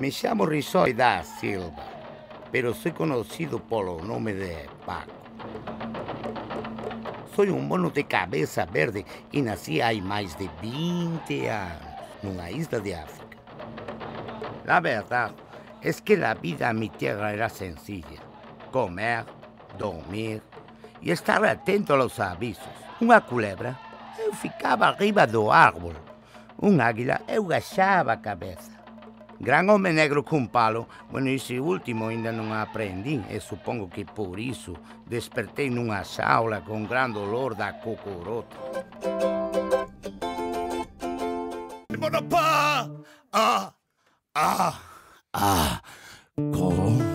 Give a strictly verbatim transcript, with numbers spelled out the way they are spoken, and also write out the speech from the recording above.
me llamo Rizoy da Silva, pero soy conocido por el nombre de Paco. Soy un mono de cabeza verde y nací hay más de veinte años en una isla de África. La verdad es que la vida en mi tierra era sencilla. Comer, dormir y estar atento a los avisos. Una culebra, eu ficava arriba do árbol. Un águila, eu agachava a cabeça. Gran homem negro com palo, bueno, esse último ainda não aprendi, e supongo que por isso despertei numa jaula com gran dolor da cocorota. Ah, ah, ah, ah, com...